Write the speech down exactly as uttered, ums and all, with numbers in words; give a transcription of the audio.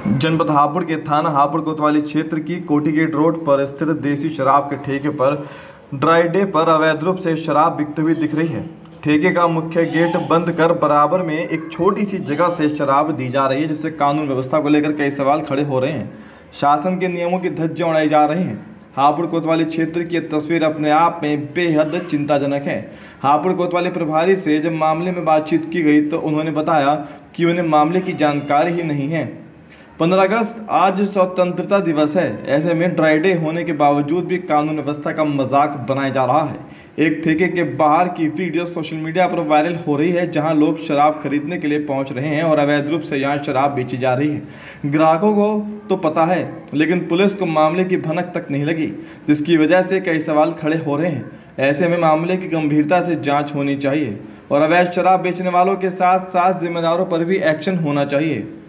जनपद हापुड़ के थाना हापुड़ कोतवाली क्षेत्र की कोटीगेट रोड पर स्थित देसी शराब के ठेके पर ड्राई डे पर अवैध रूप से शराब बिकती हुई दिख रही है। ठेके का मुख्य गेट बंद कर बराबर में एक छोटी सी जगह से शराब दी जा रही है, जिससे कानून व्यवस्था को लेकर कई सवाल खड़े हो रहे हैं। शासन के नियमों की धज्जियां उड़ाई जा रही हैं। हापुड़ कोतवाली क्षेत्र की तस्वीर अपने आप में बेहद चिंताजनक है। हापुड़ कोतवाली प्रभारी से जब मामले में बातचीत की गई तो उन्होंने बताया कि उन्हें मामले की जानकारी ही नहीं है। पंद्रह अगस्त आज स्वतंत्रता दिवस है। ऐसे में ड्राई डे होने के बावजूद भी कानून व्यवस्था का मजाक बनाया जा रहा है। एक ठेके के बाहर की वीडियो सोशल मीडिया पर वायरल हो रही है, जहां लोग शराब खरीदने के लिए पहुंच रहे हैं और अवैध रूप से यहां शराब बेची जा रही है। ग्राहकों को तो पता है, लेकिन पुलिस को मामले की भनक तक नहीं लगी, जिसकी वजह से कई सवाल खड़े हो रहे हैं। ऐसे में मामले की गंभीरता से जाँच होनी चाहिए और अवैध शराब बेचने वालों के साथ साथ जिम्मेदारों पर भी एक्शन होना चाहिए।